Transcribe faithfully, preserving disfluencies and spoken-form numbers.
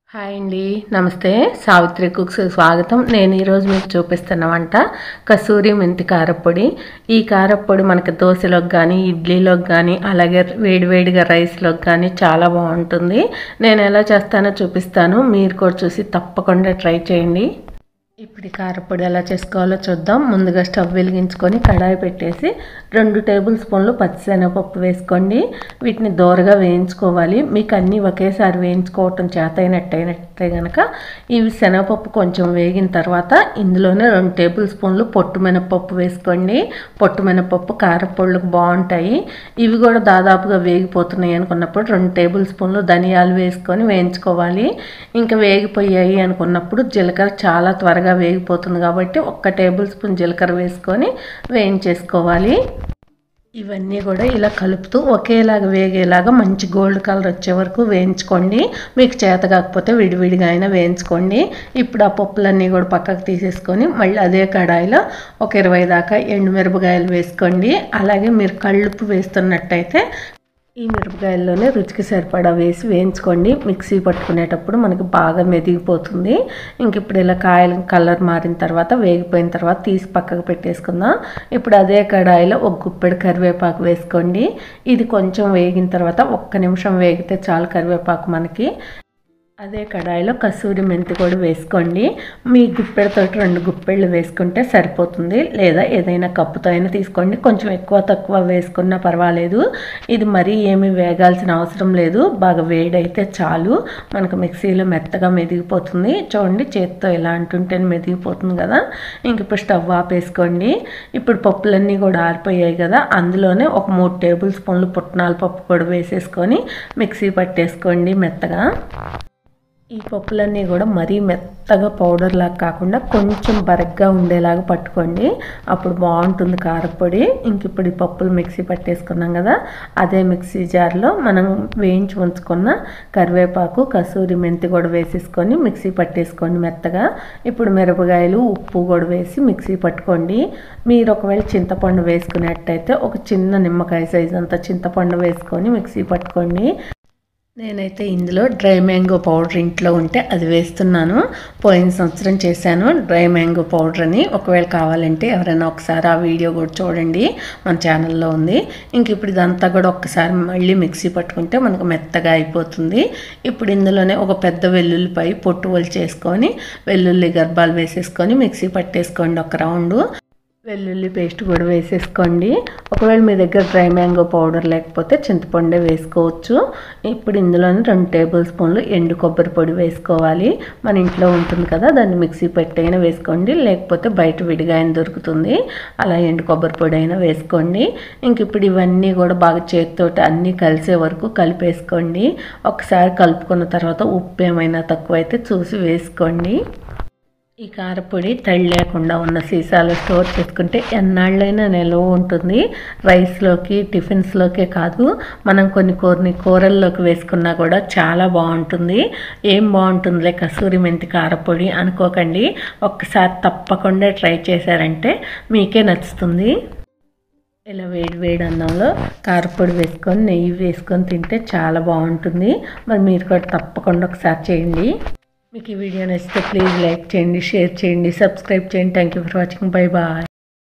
Hi అండి, నమస్తే. Savitri cooks స్వాగతం. నేను ఈరోజు మీకు చూపిస్తున్న వంట కసూరి మెంతి కారప్పొడి. ఈ కారప్పొడి మనకి దోశలోకి కానీ ఇడ్లీలోకి కానీ అలాగే వేడివేడిగా రైస్లోకి కానీ చాలా బాగుంటుంది. నేను ఎలా చేస్తానో చూపిస్తాను, మీరు కూడా చూసి తప్పకుండా ట్రై చేయండి. ఇప్పుడు ఈ కారప్పొడి ఎలా చేసుకోవాలో చూద్దాం. ముందుగా స్టవ్ వెలిగించుకొని కడాయి పెట్టేసి రెండు టేబుల్ స్పూన్లు పచ్చిశనగపప్పు వేసుకోండి. వీటిని దోరగా వేయించుకోవాలి. మీకు అన్నీ ఒకేసారి వేయించుకోవటం చేత అయినట్టయినట్టే కనుక ఇవి శనగపప్పు కొంచెం వేగిన తర్వాత ఇందులోనే రెండు టేబుల్ స్పూన్లు పొట్టు మినపప్పు వేసుకోండి. పొట్టు మినపప్పు కారప్పొడులకు బాగుంటాయి. ఇవి కూడా దాదాపుగా వేగిపోతున్నాయి అనుకున్నప్పుడు రెండు టేబుల్ స్పూన్లు ధనియాలు వేసుకొని వేయించుకోవాలి. ఇంకా వేగిపోయాయి అనుకున్నప్పుడు జీలకర్ర చాలా త్వరగా వేగిపోతుంది కాబట్టి ఒక్క టేబుల్ స్పూన్ జీలకర్ర వేసుకొని వేయించేసుకోవాలి. ఇవన్నీ కూడా ఇలా కలుపుతూ ఒకేలాగా వేగేలాగా మంచి గోల్డ్ కలర్ వచ్చే వరకు వేయించుకోండి. మీకు చేత కాకపోతే విడివిడిగా అయినా వేయించుకోండి. ఇప్పుడు ఆ పప్పులన్నీ కూడా పక్కకు తీసేసుకొని మళ్ళీ అదే కడాయిలో ఒక ఇరవై దాకా ఎండుమిరపకాయలు వేసుకోండి. అలాగే మీరు కళ్ళుప్పు వేస్తున్నట్టయితే ఈ మిరపకాయల్లోనే రుచికి సరిపడా వేసి వేయించుకోండి. మిక్సీ పట్టుకునేటప్పుడు మనకి బాగా మెదిగిపోతుంది. ఇంక ఇప్పుడు ఇలా కాయలు కలర్ మారిన తర్వాత వేగిపోయిన తర్వాత తీసి పక్కకు పెట్టేసుకుందాం. ఇప్పుడు అదే కడాయిలో ఒక గుప్పెడు కరివేపాకు వేసుకోండి. ఇది కొంచెం వేగిన తర్వాత ఒక్క నిమిషం వేగితే చాలు కరివేపాకు మనకి. అదే కడాయిలో కసూరి మెంతి కూడా వేసుకోండి. మీ గుప్పెడితో రెండు గుప్పెళ్ళు వేసుకుంటే సరిపోతుంది, లేదా ఏదైనా కప్పుతో అయినా తీసుకోండి. కొంచెం ఎక్కువ తక్కువ వేసుకున్నా పర్వాలేదు. ఇది మరీ ఏమీ వేగాల్సిన అవసరం లేదు, బాగా వేడైతే చాలు. మనకు మిక్సీలో మెత్తగా మెదిగిపోతుంది. చూడండి, చేతితో ఇలా అంటుంటే మెదిగిపోతుంది కదా. ఇంక ఇప్పుడు స్టవ్ ఆపేసుకోండి. ఇప్పుడు పప్పులన్నీ కూడా ఆరిపోయాయి కదా, అందులోనే ఒక మూడు టేబుల్ స్పూన్లు పుట్నాల పప్పు కూడా వేసేసుకొని మిక్సీ పట్టేసుకోండి మెత్తగా. ఈ పప్పులన్నీ కూడా మరీ మెత్తగా పౌడర్ లాగా కాకుండా కొంచెం బరగ్గా ఉండేలాగా పట్టుకోండి, అప్పుడు బాగుంటుంది కారప్పొడి. ఇంక ఇప్పుడు ఈ పప్పులు మిక్సీ పట్టేసుకున్నాం కదా, అదే మిక్సీ జార్లో మనం వేయించి ఉంచుకున్న కరివేపాకు కసూరి మెంతి కూడా వేసేసుకొని మిక్సీ పట్టేసుకోండి మెత్తగా. ఇప్పుడు మిరపకాయలు ఉప్పు కూడా వేసి మిక్సీ పట్టుకోండి. మీరు ఒకవేళ చింతపండు వేసుకునేట్టయితే ఒక చిన్న నిమ్మకాయ సైజు అంత చింతపండు వేసుకొని మిక్సీ పట్టుకోండి. నేనైతే ఇందులో డ్రై మ్యాంగో పౌడర్ ఇంట్లో ఉంటే అది వేస్తున్నాను. పోయిన సంవత్సరం చేశాను డ్రై మ్యాంగో పౌడర్ అని. ఒకవేళ కావాలంటే ఎవరైనా ఒకసారి ఆ వీడియో కూడా చూడండి, మన ఛానల్లో ఉంది. ఇంక ఇప్పుడు ఇదంతా కూడా ఒక్కసారి మళ్ళీ మిక్సీ పట్టుకుంటే మనకు మెత్తగా అయిపోతుంది. ఇప్పుడు ఇందులోనే ఒక పెద్ద వెల్లుల్లిపాయ పొట్టు ఒలిచేసుకొని వెల్లుల్లి గర్భాలు వేసేసుకొని మిక్సీ పట్టేసుకోండి ఒక రౌండు. వెల్లుల్లి పేస్ట్ కూడా వేసేసుకోండి. ఒకవేళ మీ దగ్గర డ్రై మ్యాంగో పౌడర్ లేకపోతే చింతపండే వేసుకోవచ్చు. ఇప్పుడు ఇందులోనే రెండు టేబుల్ స్పూన్లు ఎండు కొబ్బరి పొడి వేసుకోవాలి. మన ఇంట్లో ఉంటుంది కదా, దాన్ని మిక్సీ పెట్టైనా వేసుకోండి, లేకపోతే బయట విడిగా అయినా దొరుకుతుంది, అలా ఎండు కొబ్బరి పొడి అయినా వేసుకోండి. ఇంక ఇప్పుడు ఇవన్నీ కూడా బాగా చేతితోటి అన్నీ కలిసే వరకు కలిపేసుకోండి. ఒకసారి కలుపుకున్న తర్వాత ఉప్పు ఏమైనా తక్కువైతే చూసి వేసుకోండి. ఈ కారపొడి తడి లేకుండా ఉన్న సీసాలో స్టోర్ చేసుకుంటే ఎన్నాళ్ళైనా నిల్వ ఉంటుంది. రైస్లోకి టిఫిన్స్లోకే కాదు, మనం కొన్ని కొన్ని కూరల్లోకి వేసుకున్నా కూడా చాలా బాగుంటుంది. ఏం బాగుంటుందిలే కసూరి మెంతి కారపొడి అనుకోకండి, ఒక్కసారి తప్పకుండా ట్రై చేశారంటే మీకే నచ్చుతుంది. ఇలా వేడి వేడి అన్నంలో కారపొడి వేసుకొని నెయ్యి వేసుకొని తింటే చాలా బాగుంటుంది. మరి మీరు కూడా తప్పకుండా ఒకసారి చేయండి. మీకు ఈ వీడియో నచ్చితే ప్లీజ్ లైక్ చేయండి, షేర్ చేయండి, సబ్స్క్రైబ్ చేయండి. Thank you for watching. Bye bye.